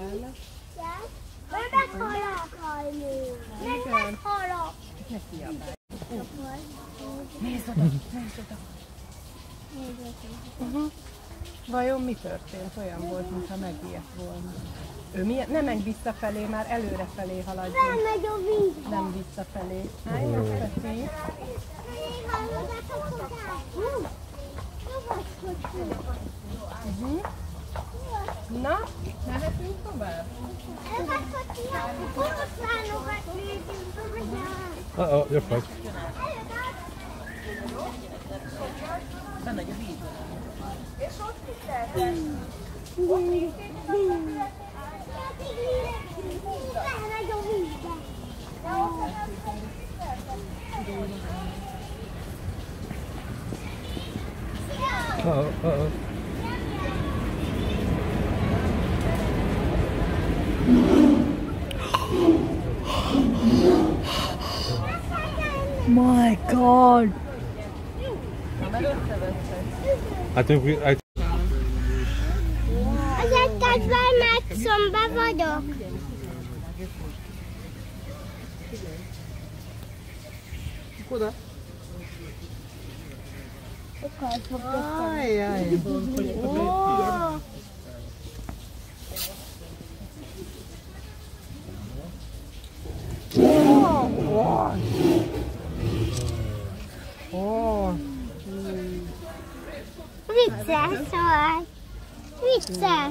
mellett. Meghalok, hajnő! Meghalok! Ne kiabálj. Nézd oda, nézd oda. Vajon mi történt? Olyan volt, mintha megijedt volna. Ő nem menj visszafelé, már előrefelé haladjunk. Nem megy a vízbe. Nem visszafelé. Állj, Peti. Na, mehetünk tovább? Jobb vagy. Bemegy a vízbe. És ott mit lehet? Ott még bemegy a vízbe. My God! I think we. Az egy kedvel megszomba vagyok. Oda. Ajjaj. Vicces vagy. Vicces.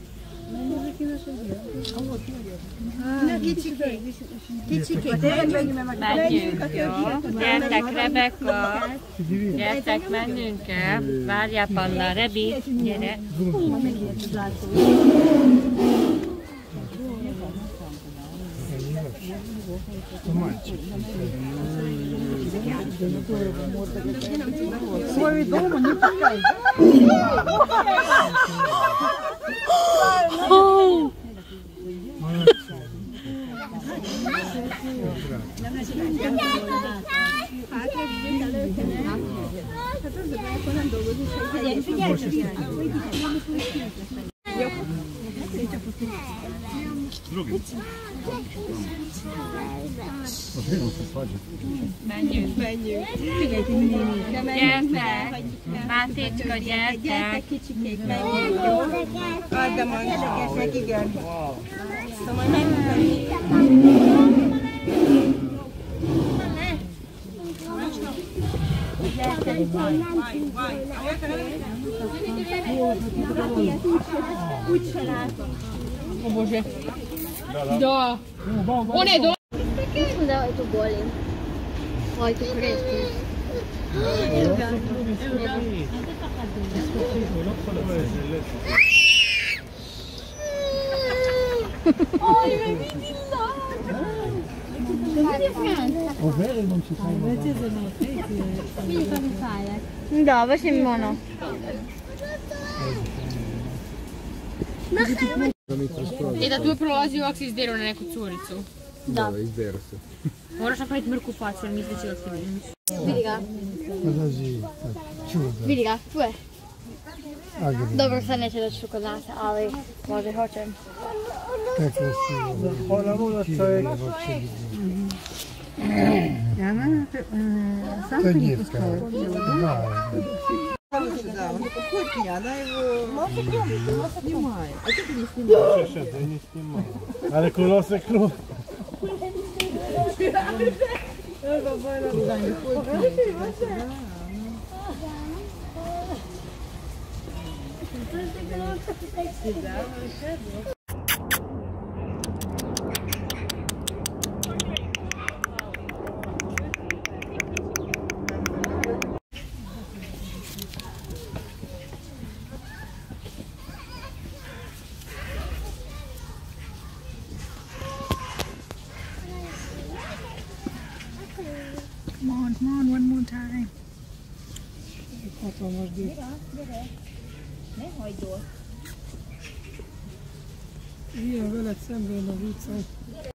Megyünk, jó? Gyertek, Rebecca! Gyertek, mennünk kell! Várjál, Panna, Rebi! Gyere! Свой дома не пускай. Menjünk! Gyertek! Mátécska, gyertek! Kicsikék, menjünk, jó? Add a mancsoknak, igen. Szóval Úgy se látom. O Bože! Da! On je do... Da je tu bolje. Oj, tu kreću. Oj, me vidila! Ovvero non ci fai mai. Vidi come fai, Da, baš je mono. I da tu je prolazio ovak si izderao na neku curicu. Da, izdero se. Moraš napraviti mrku facu jer misleći da ti vidiš. Vidi ga. Podrži, čudo. Vidi ga, tu je. Agredno. Dobro, sad neće doći kod nas, ali možda i hoćem. Kako si? Hvala mu čovjek. To je djevka. Da. Хоть она его снимает. А что ты не снимаешь? Сейчас, я не снимаю. Але колоса круг. Come on, one more time. Ilyen veled szemben a vicc.